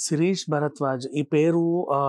శిరీష్ భరద్వాజ్ ఈ పేరు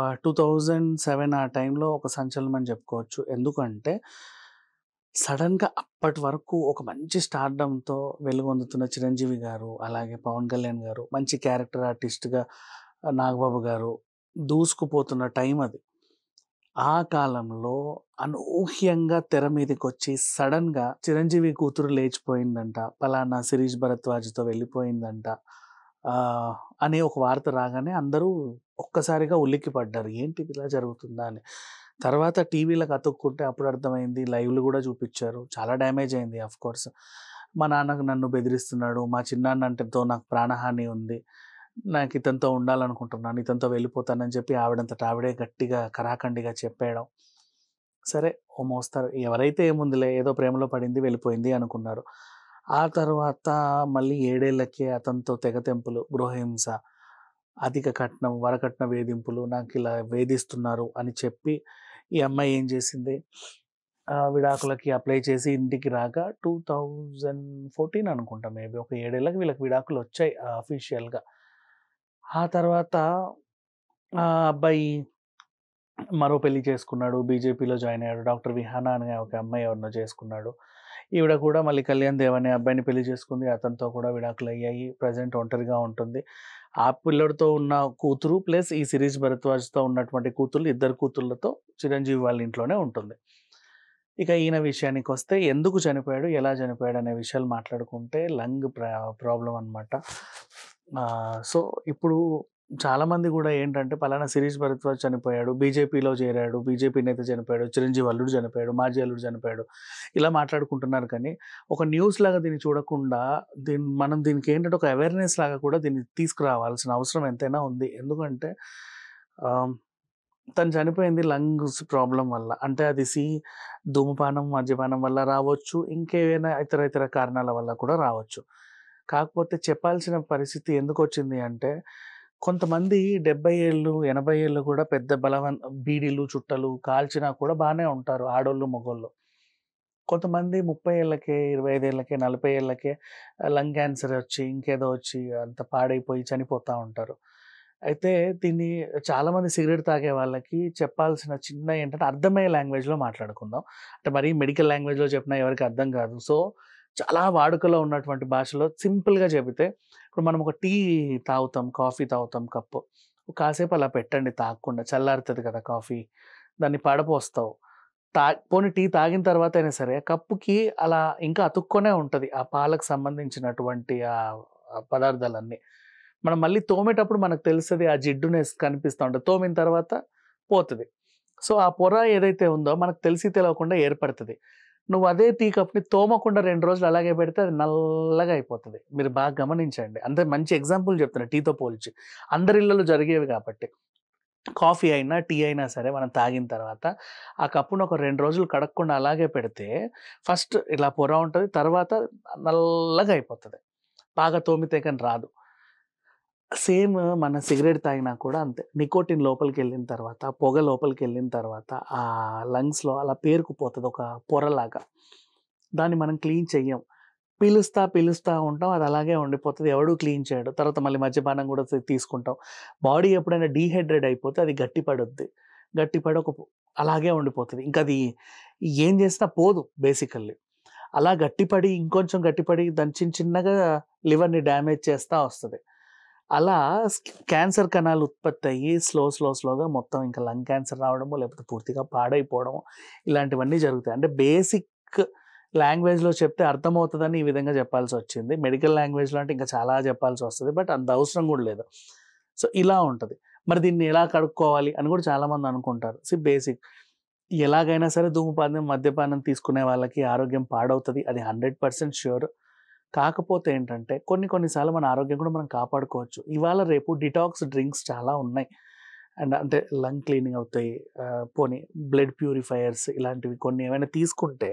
2007 ఆ టైంలో ఒక సంచలనం అని చెప్పుకోవచ్చు. ఎందుకంటే సడెన్‌గా అప్పటి వరకు ఒక మంచి స్టార్డమ్‌తో వెలుగొందుతున్న చిరంజీవి గారు, అలాగే పవన్ కళ్యాణ్ గారు, మంచి క్యారెక్టర్ ఆర్టిస్ట్‌గా నాగబాబు గారు దూసుకుపోతున్న టైం అది. ఆ కాలంలో అనూహ్యంగా తెర మీదకొచ్చి సడెన్‌గా చిరంజీవి కూతురు లేచిపోయిందంట. పలానా శిరీష్ భరద్వాజ్‌తో వెళ్ళిపోయిందంట. ఆహ్, అనే ఒక వార్త రాగానే అందరూ ఒక్కసారిగా ఉలిక్కిపడ్డారు. ఏంటిది ఇలా జరుగుతుందా అని. తర్వాత టీవీలకు అతుక్కుంటే అప్పుడు అర్థమైంది. లైవ్‌లు గూడా చూపిచ్చారు. చాలా డ్యామేజ్ అయింది ఆఫ్‌కోర్స్. మా నాన్న నన్ను బెదిరిస్తున్నాడు. మా చిన్నాన్నంటతో నాకు ప్రాణహాని ఉంది. నాకు ఇతనితో ఉండాలనుకుంటున్నాను. ఇతనితో వెళ్ళిపోతానని చెప్పి ఆవిడంతట ఆవిడే గట్టిగా కరాకండిగా చెప్పేయడం. సరే ఓ మోస్తరు ఎవరైతే ఏముందిలే ఏదో ప్రేమలో పడింది వెళ్ళిపోయింది అనుకున్నారు. ఆ తర్వాత మళ్ళీ 7 ఏళ్లకే అతనితో తెగతెంపులు, గృహహింస, అధిక కట్నం, వరకట్న వేధింపులు, నాకిలా వేధిస్తున్నారు అని చెప్పి ఈ అమ్మాయి ఏం చేసింది, విడాకులకి అప్లై చేసి ఇంటికి రాక 2014 అనుకుంటా మేబీ ఒక 7 ఏళ్ళకి వీళ్ళకి విడాకులొచ్చాయి అఫీషియల్‌గా. ఆ తర్వాత ఆ అబ్బాయి మరో పెళ్లి చేసుకున్నాడు. బీజేపీలో జాయిన్ అయ్యాడు. డాక్టర్ విహానా అనే ఒక అమ్మాయి ఎవరినో చేసుకున్నాడు. ఈవిడ కూడా మళ్ళీ కళ్యాణ్ దేవ్ అనే అబ్బాయిని పెళ్లి చేసుకుంది. అతనితో కూడా విడాకులయ్యాయి. ప్రెజెంట్ ఒంటరిగా ఉంటుంది. ఆ పిల్లోడితో ఉన్న కూతురు ప్లస్ ఈ శిరీష్ భరద్వాజ్‌తో ఉన్నటువంటి కూతుర్లు, ఇద్దరు కూతుర్లతో చిరంజీవి వాళ్ళ ఇంట్లోనే ఉంటుంది. ఇక ఈయన విషయానికొస్తే ఎందుకు చనిపోయాడు? ఎలా చనిపోయాడు? అనే విషయాలు మాట్లాడుకుంటే లంగ్ ప్రాబ్లమ్ అనమాట. సో, ఇప్పుడు చాలామంది గూడా ఏంటంటే పలానా శిరీష్ భరద్వాజ్ చనిపోయాడు. బీజేపీలో చేరాడు. బీజేపీ నేత చనిపోయాడు. చిరంజీవి అల్లుడు చనిపోయాడు. మాజీ అల్లుడు చనిపోయాడు. ఇలా మాట్లాడుకుంటున్నారు కానీ, ఒక న్యూస్‌లాగా దీన్ని చూడకుండా మనం దీనికేంటంటే ఒక అవేర్‌నెస్ లాగా కూడా దీన్ని తీసుకురావాల్సిన అవసరం ఎంతైనా ఉంది. ఎందుకంటే ఆహ్, తను చనిపోయింది లంగ్స్ ప్రాబ్లమ్ వల్ల. అంటే అది ధూమపానం, మద్యపానం వల్ల రావచ్చు. ఇంకేవైనా ఇతర ఇతర కారణాల వల్ల కూడా రావచ్చు. కాకపోతే చెప్పాల్సిన పరిస్థితి ఎందుకొచ్చింది అంటే, కొంతమంది 70 ఏళ్ళు, 80 ఏళ్ళు కూడా పెద్ద బీడీలు, చుట్టలు కాల్చినా కూడా బానే ఉంటారు ఆడోళ్ళు, మగోళ్ళు. కొంతమంది 30 ఏళ్ళకే, 25 ఏళ్ళకే, 40 ఏళ్ళకే లంగ్ క్యాన్సర్ వచ్చి, ఇంకేదో వచ్చి అంత పాడైపోయి చనిపోతా ఉంటారు. అయితే దీన్ని చాలామంది సిగరెట్ తాగే వాళ్ళకి చెప్పాల్సిన చిన్న ఏంటంటే అర్థమయ్యే లాంగ్వేజ్‌లో మాట్లాడుకుందాం. అంటే మరీ మెడికల్ లాంగ్వేజ్‌లో చెప్పినా ఎవరికీ అర్థం కాదు. సో, చాలా వాడుకలో ఉన్నటువంటి భాషలో సింపుల్‌గా చెబితే, ఇప్పుడు మనం ఒక టీ తాగుతాం, కాఫీ తాగుతాం కప్పు. కాసేపు అలా పెట్టండి తాగకుండా. చల్లారుతది కదా కాఫీ. దాన్ని పడపోస్తావు. పోనీ టీ తాగిన తర్వాతైనా సరే కప్పుకి అలా ఇంకా అతుక్కొనే ఉంటది. ఆ పాలకు సంబంధించినటువంటి పదార్థాలన్నీ. మనం మళ్ళీ తోమేటప్పుడు మనకు తెలుస్తది. ఆ జిడ్డునెస్ కనిపిస్తా ఉంటది. తోమిన తర్వాత పోతది. సో, ఆ పొర ఏదైతే ఉందో మనకు తెలిసి తెలవకుండా ఏర్పడతది. నువ్వు అదే టీ కప్‌ని తోమకుండా 2 రోజులు అలాగే పెడితే అది నల్లగా అయిపోతది. మీరు బాగా గమనించండి. అంటే మంచి ఎగ్జాంపుల్ చెప్తున్నా టీతో పోల్చి. అందరి ఇళ్లలో జరిగేవి కాబట్టి. కాఫీ అయినా, టీ అయినా సరే మనం తాగిన తర్వాత, ఆ కప్పును ఒక 2 రోజులు కడగకుండా అలాగే పెడితే, ఫస్ట్ ఇలా పొర ఉంటది. తర్వాత నల్లగా అయిపోతది. బాగా తోమితే కానీ రాదు. సేమ్ మన సిగరెట్ తాగినా కూడా అంతే. నికోటిన్ లోపలికెళ్ళిన తర్వాత, పొగ లోపలికెళ్ళిన తర్వాత, లంగ్స్‌లో అలా పేరుకుపోతది ఒక పొరలాగా. దాన్ని మనం క్లీన్ చెయ్యం. పీలుస్తా ఉంటాం. అది అలాగే ఉండిపోతది. ఎవడు క్లీన్ చేయడు. తర్వాత మళ్ళీ మద్యపానం గూడా తీసుకుంటాం. బాడీ ఎప్పుడైనా డీహైడ్రేట్ అయిపోతే అది గట్టిపడుద్ది. గట్టిపడి అలాగే ఉండిపోతది. ఇంకది ఏం చేసినా పోదు బేసికల్లీ. అలా గట్టిపడి, ఇంకొంచెం గట్టిపడి దాన్ని చిన్నగా లివర్‌ని డ్యామేజ్ చేస్తా వస్తది. అలా క్యాన్సర్ కణాలు ఉత్పత్తయ్యి స్లోగా మొత్తం ఇంకా లంగ్ క్యాన్సర్ రావడమో, లేకపోతే పూర్తిగా పాడైపోవడమో ఇలాంటివన్నీ జరుగుతాయి. అంటే బేసిక్ లాంగ్వేజ్‌లో చెప్తే అర్థమవుతదని ఈ విధంగా చెప్పాల్సొచ్చింది. మెడికల్ లాంగ్వేజ్‌లో అంటే ఇంకా చాలా చెప్పాల్సొస్తది. బట్ అంత అవసరం గూడా లేదు. సో, ఇలా ఉంటది. మరి దీన్ని ఎలా కడుక్కోవాలి అని గూడా చాలామంది అనుకుంటారు. బేసిక్ ఎలాగైనా సరే ధూమపానం, మద్యపానం తీసుకునే వాళ్ళకి ఆరోగ్యం పాడవుతది. అది 100% ష్యూర్. కాకపోతే ఏంటంటే కొన్ని సార్లు మన ఆరోగ్యం కూడా మనం కాపాడుకోవచ్చు. ఇవాళ రేపు డిటాక్స్ డ్రింక్స్ చాలా ఉన్నాయి. అండ్ అంటే లంగ్ క్లీనింగ్ అవుతాయి. పోనీ బ్లడ్ ప్యూరిఫైయర్స్ ఇలాంటివి కొన్ని ఏమైనా తీసుకుంటే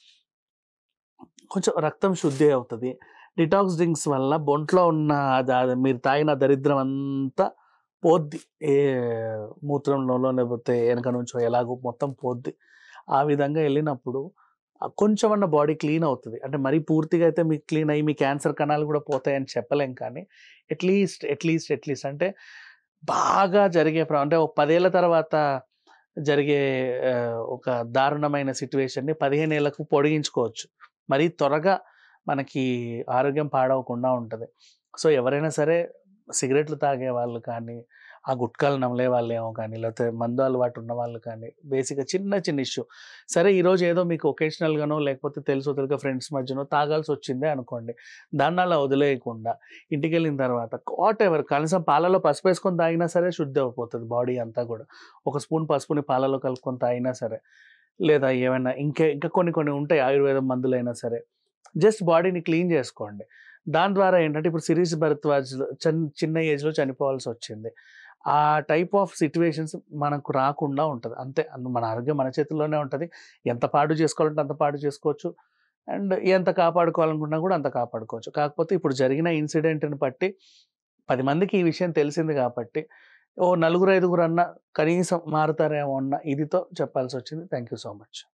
కొంచెం రక్తం శుద్ధి అవుతది. డిటాక్స్ డ్రింక్స్ వల్ల ఒంట్లో ఉన్న మీరు తాగిన దరిద్రం అంతా పోద్ది. ఏ మూత్రంలోనో లేకపోతే ఎనక నుంచో ఎలాగో మొత్తం పోద్ది. ఆ విధంగా ఎళ్ళినప్పుడు కొంచెమన్నా బాడీ క్లీన్ అవుతది. అంటే మరీ పూర్తిగా అయితే మీకు క్లీన్ అయ్యి మీ క్యాన్సర్ కణాలు గూడా పోతాయని చెప్పలేం కానీ అట్‌లీస్ట్ అంటే బాగా జరిగే అంటే ఒక 10 ఏళ్ల తర్వాత జరిగే ఒక దారుణమైన సిట్యుయేషన్‌ని 15 ఏళ్లకు పొడిగించుకోవచ్చు. మరీ త్వరగా మనకి ఆరోగ్యం పాడవకుండా ఉంటది. సో, ఎవరైనా సరే సిగరెట్లు తాగేవాళ్ళు కానీ, ఆ గుట్కాలు నమిలే వాళ్ళేమో కానీ, లేకపోతే మందు అలవాటు ఉన్నవాళ్ళు కానీ, బేసిక్‌గా చిన్న చిన్న ఇష్యూ. సరే ఈరోజు ఏదో మీకు ఒకేషనల్‌గానో లేకపోతే తెలుసో తెలియకో ఫ్రెండ్స్ మధ్యనో తాగాల్సొచ్చిందే అనుకోండి. దాన్నలా వదిలేయకుండా ఇంటికెళ్ళిన తర్వాత వాటెవర్ కనీసం పాలలో పసుపేసుకొని తాగినా సరే శుద్ధి అయిపోతది బాడీ అంతా గూడా. ఒక స్పూన్ పసుపుని పాలలో కలుపుకొని తాగినా సరే, లేదా ఏవైనా ఇంకా కొన్ని కొన్ని ఉంటాయి ఆయుర్వేదం మందులైనా సరే. జస్ట్ బాడీని క్లీన్ జేసుకోండి. దాని ద్వారా ఏంటంటే ఇప్పుడు 'శిరీష్ భరద్వాజ్' చిన్న ఏజ్‌లో చనిపోవాల్సొచ్చింది. ఆ టైప్ ఆఫ్ సిట్యుయేషన్స్ మనకు రాకుండా ఉంటది. అంతే. మన ఆరోగ్యం మన చేతుల్లోనే ఉంటది. ఎంత పాడు చేసుకోవాలంటే అంత పాడు చేసుకోవచ్చు. అండ్ ఎంత కాపాడుకోవాలనుకున్నా గూడా అంత కాపాడుకోవచ్చు. కాకపోతే ఇప్పుడు జరిగిన ఇన్సిడెంట్‌ని బట్టి 10 మందికి ఈ విషయం తెలిసింది గాబట్టి, ఓ నలుగురు, ఐదుగురన్నా కనీసం మారుతారేమో అన్న ఇదితో చెప్పాల్సొచ్చింది. Thank you so much.